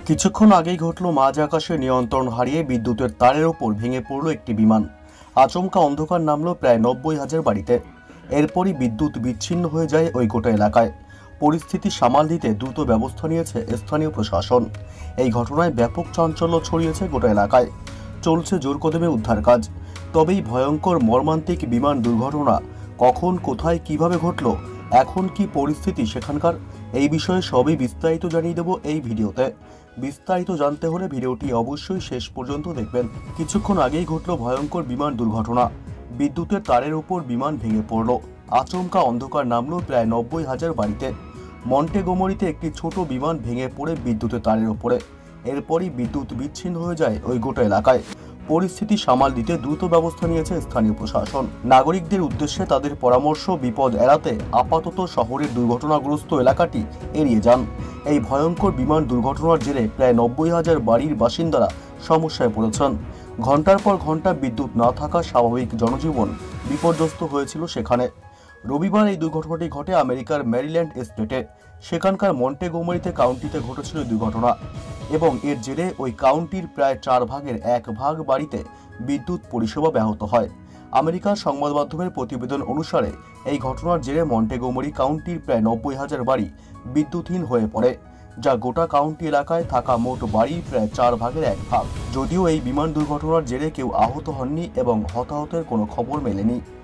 কিছুক্ষণ আগেই ঘটল মাঝ আকাশে নিয়ন্ত্রণ হারিয়ে বিদ্যুতের তারের ওপর ভেঙে পড়ল একটি বিমান। আচমকা অন্ধকার নামল প্রায় 90,000 বাড়িতে। এরপরই বিদ্যুৎ বিচ্ছিন্ন হয়ে যায় ওই গোটা এলাকায়। পরিস্থিতি সামাল দিতে দ্রুত ব্যবস্থা নিয়েছে স্থানীয় প্রশাসন। এই ঘটনায় ব্যাপক চাঞ্চল্য ছড়িয়েছে গোটা এলাকায়। চলছে জোরকদমে উদ্ধার কাজ। তবেই ভয়ঙ্কর মর্মান্তিক বিমান দুর্ঘটনা কখন, কোথায়, কিভাবে ঘটল, এখন কি পরিস্থিতি সেখানকার, এই বিষয়ে সবই বিস্তারিত জানিয়ে দেব এই ভিডিওতে। বিস্তারিত জানতে হলে ভিডিওটি অবশ্যই শেষ পর্যন্ত দেখবেন। কিছুক্ষণ আগেই ঘটল ভয়ঙ্কর বিমান দুর্ঘটনা। বিদ্যুতের তারের উপর বিমান ভেঙে পড়ল। আচমকা অন্ধকার নামল প্রায় 90,000 বাড়িতে। মন্টেগোমরিতে একটি ছোট বিমান ভেঙে পড়ে বিদ্যুতের তারের উপরে। এরপরই বিদ্যুৎ বিচ্ছিন্ন হয়ে যায় ওই গোটা এলাকায়। পরিস্থিতি সামাল দিতে দ্রুত ব্যবস্থা নিয়েছে স্থানীয় প্রশাসন। নাগরিকদের উদ্দেশ্যে তাদের পরামর্শ, বিপদ এড়াতে আপাতত শহরের দুর্ঘটনাগ্রস্ত এলাকাটি এড়িয়ে যান। এই ভয়ঙ্কর বিমান দুর্ঘটনার জেরে প্রায় 90,000 বাড়ির বাসিন্দারা সমস্যায় পড়েছেন। ঘন্টার পর ঘন্টা বিদ্যুৎ না থাকা স্বাভাবিক জনজীবন বিপর্যস্ত হয়েছিল সেখানে। রবিবার এই দুর্ঘটনাটি ঘটে আমেরিকার ম্যারিল্যান্ড স্টেটে। সেখানকার মন্টেগোমরিতে কাউন্টিতে ঘটেছিল এই দুর্ঘটনা এবং এর জেরে ওই কাউন্টির প্রায় 4 ভাগের 1 ভাগ বাড়িতে বিদ্যুৎ পরিষেবা ব্যাহত হয়। আমেরিকার সংবাদ মাধ্যমের প্রতিবেদন অনুসারে এই ঘটনার জেরে মন্টেগোমরি কাউন্টির প্রায় 90,000 বাড়ি বিদ্যুৎহীন হয়ে পড়ে, যা গোটা কাউন্টি এলাকায় থাকা মোট বাড়ির প্রায় 4 ভাগের 1 ভাগ। যদিও এই বিমান দুর্ঘটনার জেরে কেউ আহত হননি এবং হতাহতের কোনো খবর মেলেনি।